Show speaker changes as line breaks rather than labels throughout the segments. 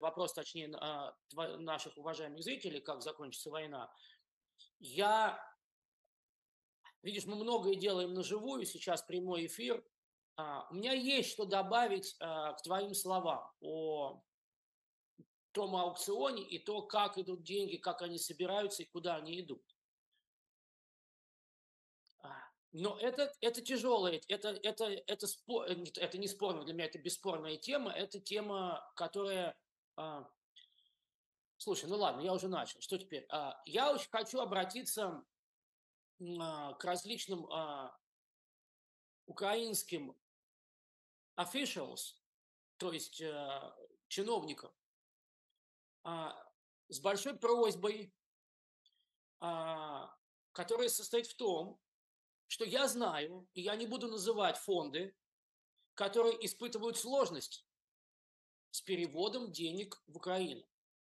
вопрос, точнее, наших уважаемых зрителей, как закончится война. Видишь, мы многое делаем наживую, сейчас прямой эфир. У меня есть что добавить к твоим словам о том аукционе и то, как идут деньги, как они собираются и куда они идут. Но это тяжелое, это не спорно, для меня это бесспорная тема, это тема, которая... Слушай, ну ладно, я уже начал, что теперь? Я очень хочу обратиться к различным украинским officials, то есть чиновникам, с большой просьбой, которая состоит в том, что я знаю, и я не буду называть фонды, которые испытывают сложность с переводом денег в Украину.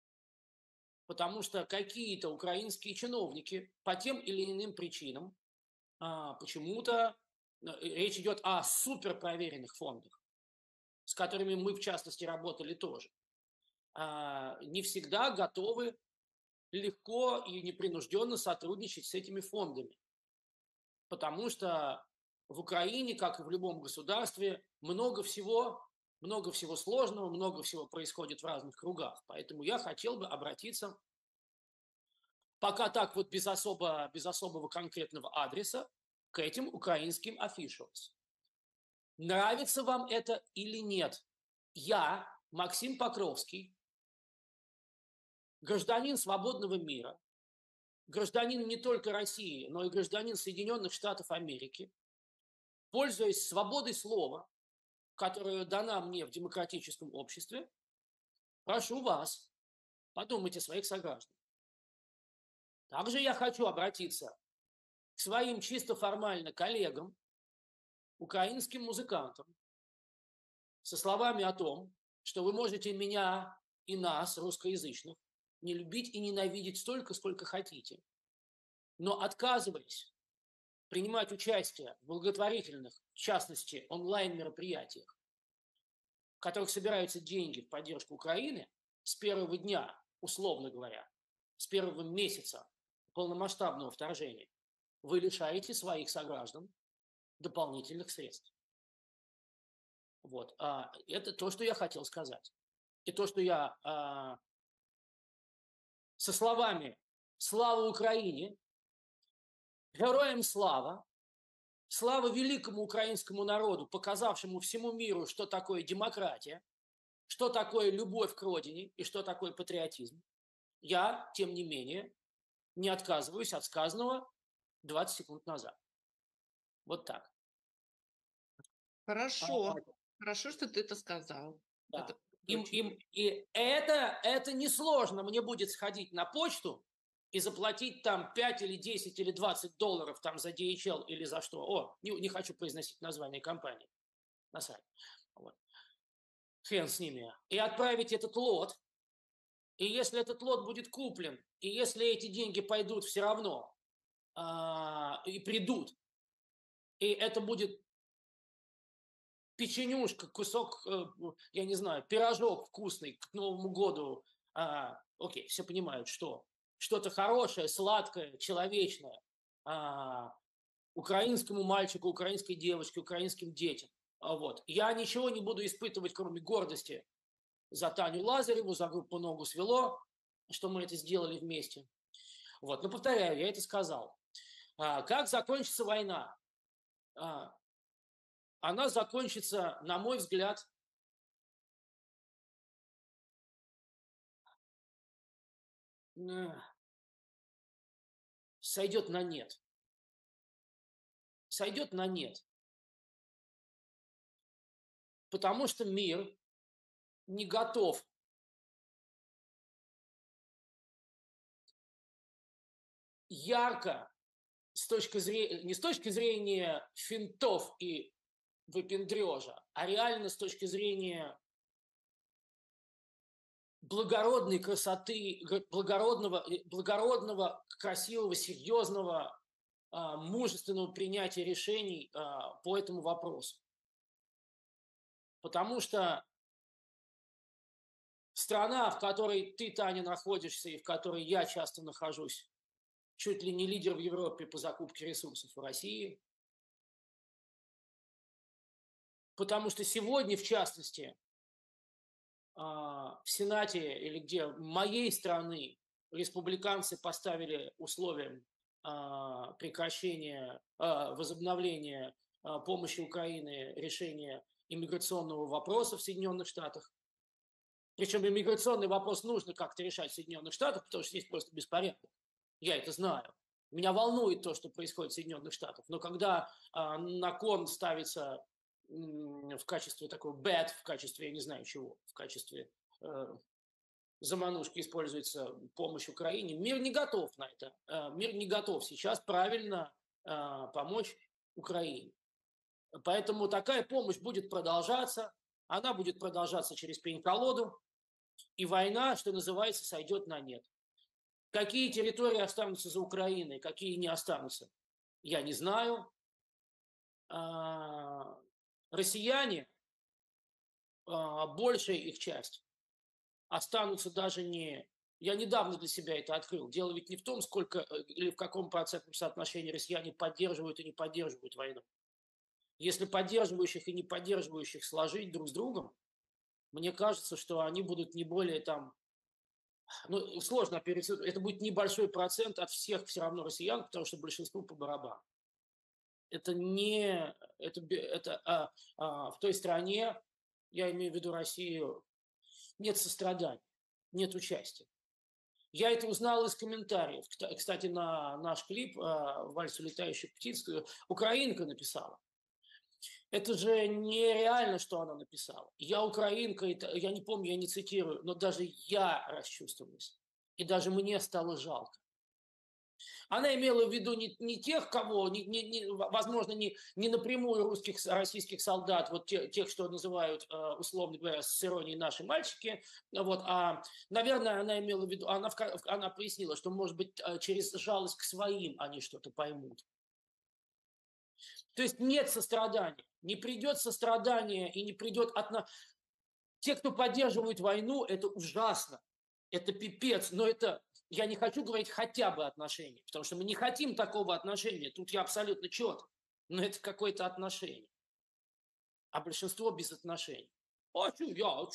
Потому что какие-то украинские чиновники по тем или иным причинам почему-то речь идет о суперпроверенных фондах, с которыми мы, в частности, работали тоже, не всегда готовы легко и непринужденно сотрудничать с этими фондами. Потому что в Украине, как и в любом государстве, много всего сложного, много всего происходит в разных кругах. Поэтому я хотел бы обратиться, пока так вот без особого конкретного адреса, к этим украинским officials. Нравится вам это или нет? Я, Максим Покровский, гражданин свободного мира, гражданин не только России, но и гражданин Соединенных Штатов Америки, пользуясь свободой слова, которая дана мне в демократическом обществе, прошу вас подумать о своих согражданах. Также я хочу обратиться к своим чисто формально коллегам, украинским музыкантам, со словами о том, что вы можете меня и нас, русскоязычных, не любить и ненавидеть столько, сколько хотите, но отказываясь принимать участие в благотворительных, в частности, онлайн-мероприятиях, в которых собираются деньги в поддержку Украины, с первого дня, условно говоря, с первого месяца полномасштабного вторжения, вы лишаете своих сограждан дополнительных средств. Вот. Это то, что я хотел сказать. И то, что я со словами «Слава Украине», «Героям слава», «Слава великому украинскому народу», показавшему всему миру, что такое демократия, что такое любовь к родине и что такое патриотизм, я, тем не менее, не отказываюсь от сказанного 20 секунд назад. Вот так.
Хорошо. Хорошо, что ты это сказал.
Да.
Это
И это несложно. Мне будет сходить на почту и заплатить там 5 или 10 или 20 долларов там за DHL или за что. Не хочу произносить название компании на сайте. Вот. Хрен с ними. И отправить этот лот. И если этот лот будет куплен, и если эти деньги пойдут все равно и придут, и это будет печенюшка, кусок, я не знаю, пирожок вкусный к Новому году. Окей, все понимают, что что-то хорошее, сладкое, человечное украинскому мальчику, украинской девочке, украинским детям. Вот. Я ничего не буду испытывать, кроме гордости за Таню Лазареву, за группу «Ногу свело», что мы это сделали вместе. Вот. Но повторяю, я это сказал. Как закончится война? Она закончится, на мой взгляд, сойдет на нет. Сойдет на нет. Потому что мир не готов ярко, не с точки зрения финтов и выпендрежа, а реально с точки зрения благородной красоты, благородного, красивого, серьезного, мужественного принятия решений по этому вопросу. Потому что Страна, в которой ты, Таня, находишься и в которой я часто нахожусь, чуть ли не лидер в Европе по закупке ресурсов в России. Потому что сегодня, в частности, в Сенате или где моей страны республиканцы поставили условием прекращения, возобновления помощи Украины, решения иммиграционного вопроса в Соединенных Штатах. Причем иммиграционный вопрос нужно как-то решать в Соединенных Штатах, потому что здесь просто беспорядок. Я это знаю. Меня волнует то, что происходит в Соединенных Штатах. Но когда на кон ставится в качестве такой bad, в качестве, я не знаю чего, в качестве заманушки используется помощь Украине, мир не готов на это. Мир не готов сейчас правильно помочь Украине. Поэтому такая помощь будет продолжаться. Она будет продолжаться через пень-колоду. И война, что называется, сойдет на нет. Какие территории останутся за Украиной, какие не останутся, я не знаю. Россияне, большая их часть, останутся даже не... Я недавно для себя это открыл. Дело ведь не в том, сколько или в каком процентном соотношении россияне поддерживают и не поддерживают войну. Если поддерживающих и не поддерживающих сложить друг с другом, мне кажется, что они будут не более там... Ну, сложно пересчитать. Это будет небольшой процент от всех все равно россиян, потому что большинству по барабану. Это не... в той стране, я имею в виду Россию, нет сострадания, нет участия. Я это узнал из комментариев. Кстати, на наш клип «Вальс улетающих птиц» украинка написала. Это же нереально, что она написала. Я украинка, я не помню, я не цитирую, но даже я расчувствовалась. И даже мне стало жалко. Она имела в виду не тех, кого, возможно, не напрямую русских, российских солдат, вот тех, что называют, условно говоря, с иронией наши мальчики, вот, а, наверное, она имела в виду, она пояснила, что, может быть, через жалость к своим они что-то поймут. То есть нет сострадания, не придет сострадания и не придет Те, кто поддерживает войну, это ужасно, это пипец, но это, я не хочу говорить хотя бы отношения, потому что мы не хотим такого отношения, тут я абсолютно четко, но это какое-то отношение, а большинство без отношений. А что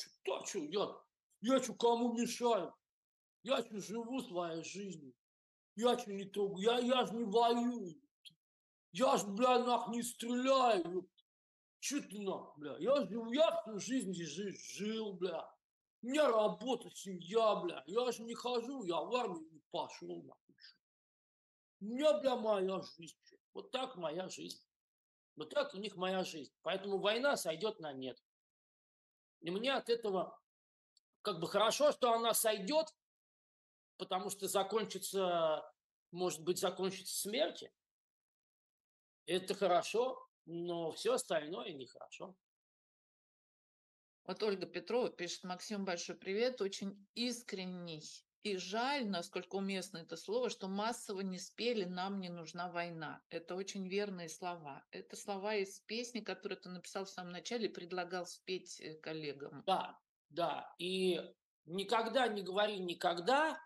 я что, кому мешаю? Я что, живу своей жизнью? Я что, не трогаю? Я же не воюю. Я же, бля, не стреляю. Че ты нахуй, бля? Я всю жизнь здесь жил, бля. У меня работа, семья, бля. Я же не хожу, я в армию не пошел, нахуй. У меня, бля, моя жизнь. Вот так моя жизнь. Вот так у них моя жизнь. Поэтому война сойдет на нет. И мне от этого как бы хорошо, что она сойдет, потому что может быть, закончится смертью. Это хорошо, но все остальное нехорошо.
Вот Ольга Петрова пишет: Максим, большой привет, очень искренний. И жаль, насколько уместно это слово, что массово не спели «Нам не нужна война». Это очень верные слова. Это слова из песни, которую ты написал в самом начале и предлагал спеть коллегам.
Да, да. И никогда не говори никогда,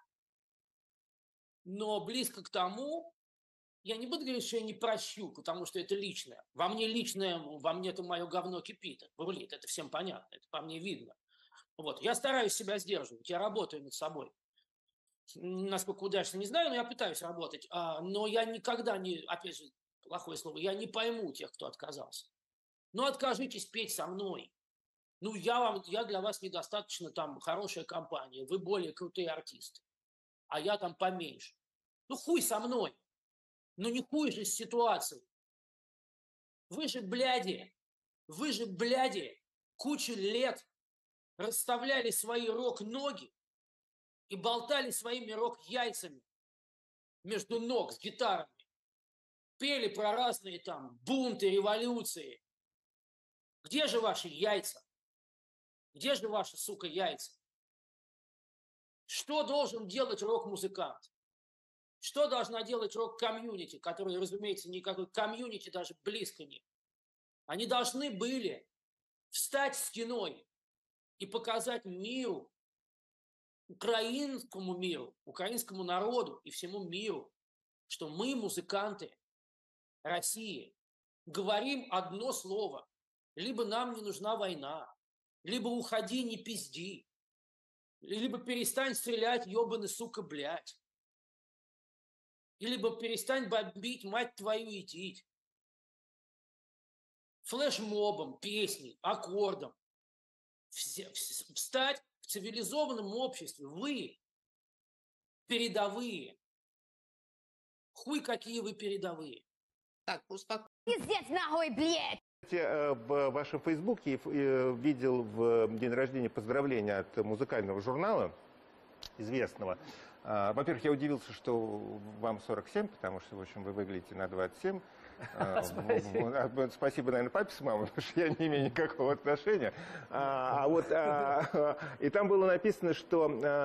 но близко к тому, я не буду говорить, что я не прощу, потому что это личное. Во мне это мое говно кипит, бурлит, это всем понятно, это по мне видно. Вот. Я стараюсь себя сдерживать, я работаю над собой. Насколько удачно, не знаю, но я пытаюсь работать. Но я никогда не, опять же, плохое слово, я не пойму тех, кто отказался. Ну, откажитесь петь со мной. Ну, я для вас недостаточно там хорошая компания, вы более крутые артисты, а я там поменьше. Ну, хуй со мной. Ну, не хуй же с ситуацией. Вы же, бляди, кучу лет расставляли свои рок-ноги и болтали своими рок-яйцами между ног с гитарами. Пели про разные там бунты, революции. Где же ваши яйца? Где же ваши, сука, яйца? Что должен делать рок-музыкант? Что должна делать рок-комьюнити, который, разумеется, никакой комьюнити даже близко нет? Они должны были встать стеной и показать миру, украинскому миру, украинскому народу и всему миру, что мы, музыканты России, говорим одно слово. Либо нам не нужна война, либо уходи, не пизди, либо перестань стрелять, ебаный сука, блядь. И либо перестань бомбить, мать твою, идти. Флешмобом, песней, аккордом. Встать в цивилизованном обществе. Вы передовые. Хуй какие вы передовые.
Так, успокойся.
Пиздец нахуй, блядь!
В вашем фейсбуке видел в день рождения поздравления от музыкального журнала известного. Во-первых, я удивился, что вам 47, потому что, в общем, вы выглядите на 27. Спасибо, наверное, папе с мамой, потому что я не имею никакого отношения. И там было написано, что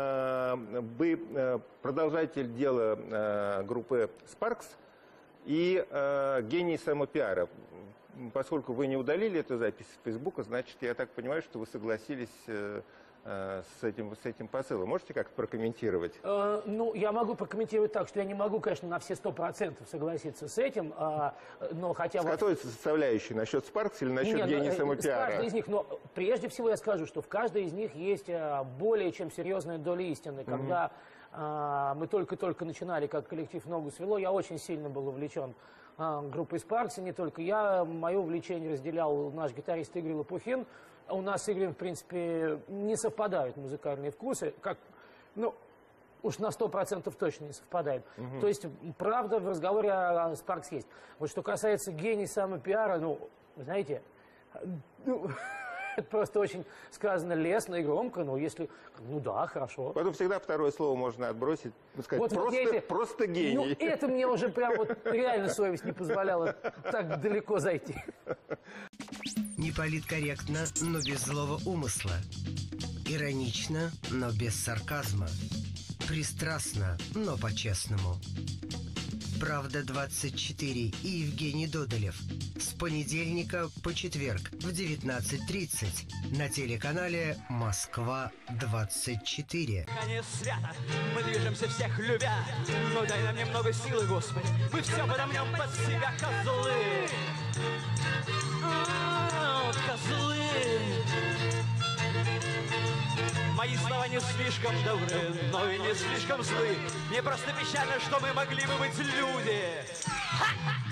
вы продолжатель дела группы Sparks и гений самопиара. Поскольку вы не удалили эту запись с Фейсбука, значит, я так понимаю, что вы согласились с этим посылом. Можете как-то прокомментировать?
Ну, я могу прокомментировать так, что я не могу, конечно, на все 100% согласиться с этим, но хотя бы...
С какой составляющей? Насчет Sparks или насчет гения самопиара?
С каждой из них, но прежде всего я скажу, что в каждой из них есть более чем серьезная доля истины. Когда мы только-только начинали как коллектив «Ногу свело», я очень сильно был увлечен группой Sparks, и не только я. Мое увлечение разделял наш гитарист Игорь Лопухин. У нас с Игорем, в принципе, не совпадают музыкальные вкусы, как, ну, уж на 100% точно не совпадает. То есть, правда, в разговоре о Sparks есть. Вот что касается гений самопиара, ну, знаете, ну, это просто очень сказано лестно и громко, но если, ну да, хорошо.
Потом всегда второе слово можно отбросить, сказать,
вот
просто гений.
Ну, это мне уже прям вот реально совесть не позволяла так далеко зайти.
Не политкорректно, но без злого умысла. Иронично, но без сарказма. Пристрастно, но по-честному. «Правда-24» и Евгений Додолев. С понедельника по четверг в 19:30 на телеканале «Москва-24».
Конец света, мы движемся всех любя, но дай нам немного силы, Господи, мы все подомнем под себя, козлы. Козлы. Мои слова не слишком добры, но и не слишком злы. Мне просто печально, что мы могли бы быть люди.